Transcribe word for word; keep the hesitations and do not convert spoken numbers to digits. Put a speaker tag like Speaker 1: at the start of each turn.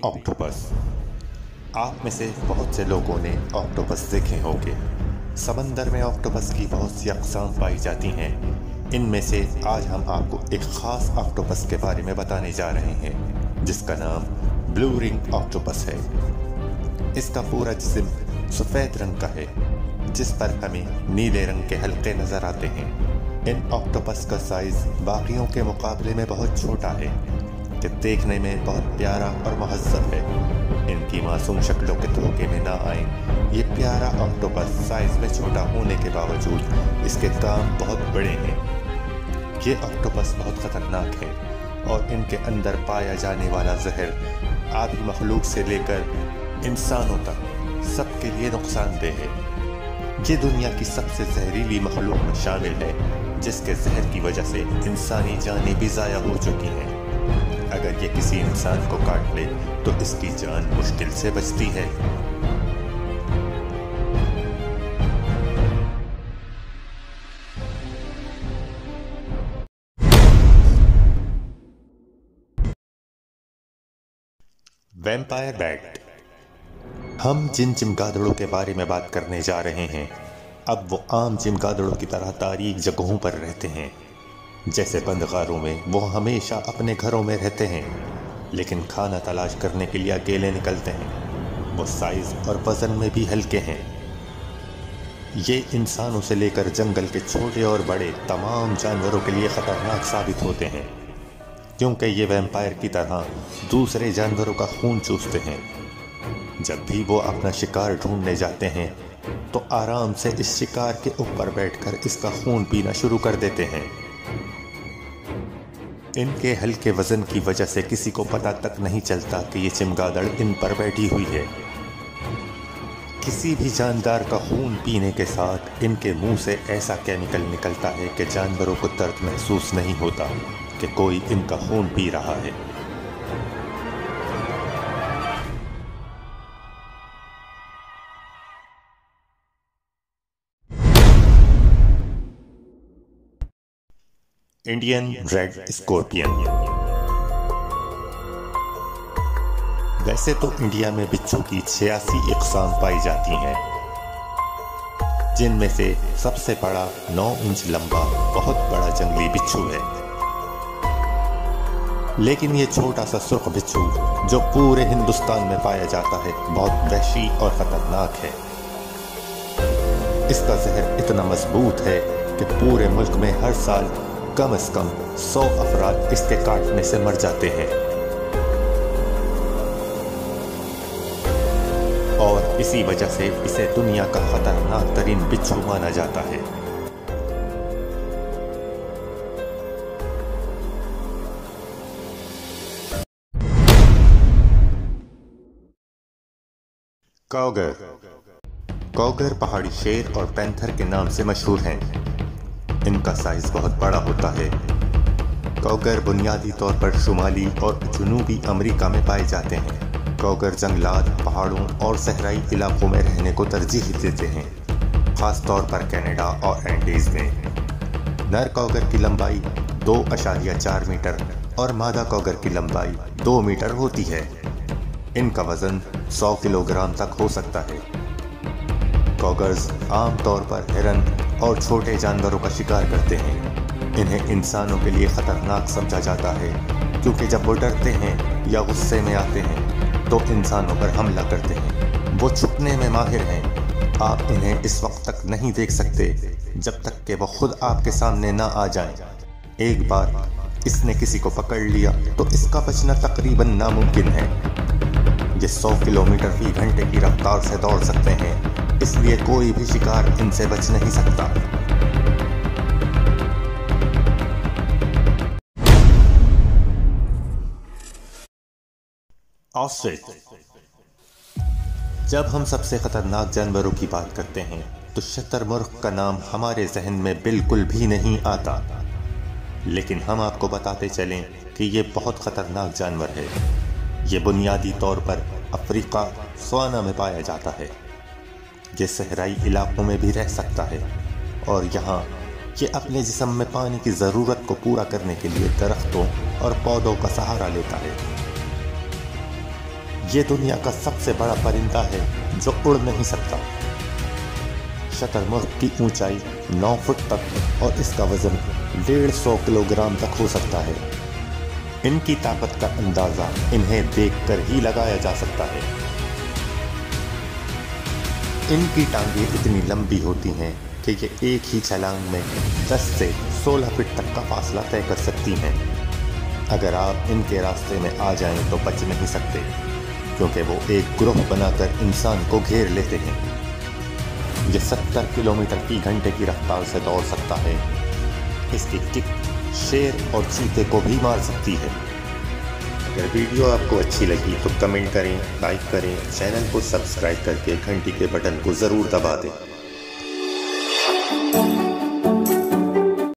Speaker 1: Octopus. आप में से बहुत से लोगों ने ऑक्टोपस देखे होंगे। समंदर में ऑक्टोपस की बहुत सी अक़साम पाई जाती हैं। इनमें से आज हम आपको एक ख़ास ऑक्टोपस के बारे में बताने जा रहे हैं, जिसका नाम ब्लू रिंग ऑक्टोपस है। इसका पूरा जिस्म सफ़ेद रंग का है, जिस पर हमें नीले रंग के हल्के नज़र आते हैं। इन ऑक्टोपस का साइज़ बाकियों के मुकाबले में बहुत छोटा है, कि देखने में बहुत प्यारा और महज़्ज़ब है। इनकी मासूम शक्लों के धोखे में ना आए, ये प्यारा ऑक्टोपस साइज़ में छोटा होने के बावजूद इसके काम बहुत बड़े हैं। ये ऑक्टोपस बहुत ख़तरनाक है और इनके अंदर पाया जाने वाला जहर आदि मखलूक से लेकर इंसानों तक सबके लिए नुकसानदेह है। ये दुनिया की सबसे जहरीली मखलूक में शामिल है, जिसके जहर की वजह से इंसानी जानें भी ज़ाया हो चुकी हैं। अगर ये किसी इंसान को काट ले तो इसकी जान मुश्किल से बचती है। Vampire bat. हम जिन चमगादड़ों के बारे में बात करने जा रहे हैं, अब वो आम चमगादड़ों की तरह तारीक जगहों पर रहते हैं। जैसे बंद गारों में वो हमेशा अपने घरों में रहते हैं, लेकिन खाना तलाश करने के लिए अकेले निकलते हैं। वो साइज़ और वज़न में भी हल्के हैं। ये इंसानों से लेकर जंगल के छोटे और बड़े तमाम जानवरों के लिए ख़तरनाक साबित होते हैं, क्योंकि ये वैम्पायर की तरह दूसरे जानवरों का खून चूसते हैं। जब भी वो अपना शिकार ढूंढने जाते हैं तो आराम से इस शिकार के ऊपर बैठकर इसका खून पीना शुरू कर देते हैं। इनके हल्के वजन की वजह से किसी को पता तक नहीं चलता कि ये चमगादड़ इन पर बैठी हुई है। किसी भी जानदार का खून पीने के साथ इनके मुंह से ऐसा केमिकल निकलता है कि जानवरों को दर्द महसूस नहीं होता कि कोई इनका खून पी रहा है। Indian red scorpion. वैसे तो इंडिया में बिच्छू की छियासी इक़साम पाई जाती हैं, जिनमें से सबसे बड़ा नौ इंच लंबा बहुत बड़ा जंगली बिच्छू है। लेकिन ये छोटा सा सुर्ख बिच्छू जो पूरे हिंदुस्तान में पाया जाता है, बहुत वहशी और ख़तरनाक है। इसका जहर इतना मजबूत है कि पूरे मुल्क में हर साल कम से कम सौ अफराद इसके काटने से मर जाते हैं, और इसी वजह से इसे दुनिया का खतरनाक तरीन बिच्छू माना जाता है। कॉगर। कॉगर पहाड़ी शेर और पैंथर के नाम से मशहूर हैं। इनका साइज बहुत बड़ा होता है। कॉगर बुनियादी तौर पर शुमाली और जनूबी अमेरिका में पाए जाते हैं। कॉगर जंगलात, पहाड़ों और सहराई इलाकों में रहने को तरजीह देते हैं, ख़ास तौर पर कनाडा और एंडीज़ में। नर कॉगर की लंबाई दो अशारिया चार मीटर और मादा कॉगर की लंबाई दो मीटर होती है। इनका वज़न सौ किलोग्राम तक हो सकता है। कॉगर्स आम तौर पर हिरन और छोटे जानवरों का शिकार करते हैं। इन्हें इंसानों के लिए ख़तरनाक समझा जाता है, क्योंकि जब वो डरते हैं या गुस्से में आते हैं तो इंसानों पर हमला करते हैं। वो छुपने में माहिर हैं। आप इन्हें इस वक्त तक नहीं देख सकते जब तक कि वो खुद आपके सामने ना आ जाएं। एक बार इसने किसी को पकड़ लिया तो इसका बचना तकरीबन नामुमकिन है। ये सौ किलोमीटर फी घंटे की रफ्तार से दौड़ सकते हैं, इसलिए कोई भी शिकार इनसे बच नहीं सकता। ऑस्ट्रिच। जब हम सबसे खतरनाक जानवरों की बात करते हैं तो शतरमुर्ग का नाम हमारे जहन में बिल्कुल भी नहीं आता, लेकिन हम आपको बताते चलें कि ये बहुत खतरनाक जानवर है। ये बुनियादी तौर पर अफ्रीका स्वाना में पाया जाता है। ये सहराई इलाकों में भी रह सकता है, और यहाँ ये अपने जिस्म में पानी की ज़रूरत को पूरा करने के लिए दरख्तों और पौधों का सहारा लेता है। ये दुनिया का सबसे बड़ा परिंदा है जो उड़ नहीं सकता। शतरमुर्ग की ऊंचाई नौ फुट तक और इसका वजन डेढ़ सौ किलोग्राम तक हो सकता है। इनकी ताकत का अंदाजा इन्हें देखकर ही लगाया जा सकता है। इनकी टांगें इतनी लंबी होती हैं कि ये एक ही छलांग में दस से सोलह फीट तक का फासला तय कर सकती हैं। अगर आप इनके रास्ते में आ जाएं तो बच नहीं सकते, क्योंकि वो एक ग्रुप बनाकर इंसान को घेर लेते हैं। ये सत्तर किलोमीटर की घंटे की रफ्तार से दौड़ सकता है। इसकी किक शेर और चीते को भी मार सकती है। अगर वीडियो आपको अच्छी लगी तो कमेंट करें, लाइक करें, चैनल को सब्सक्राइब करके घंटी के बटन को ज़रूर दबा दें।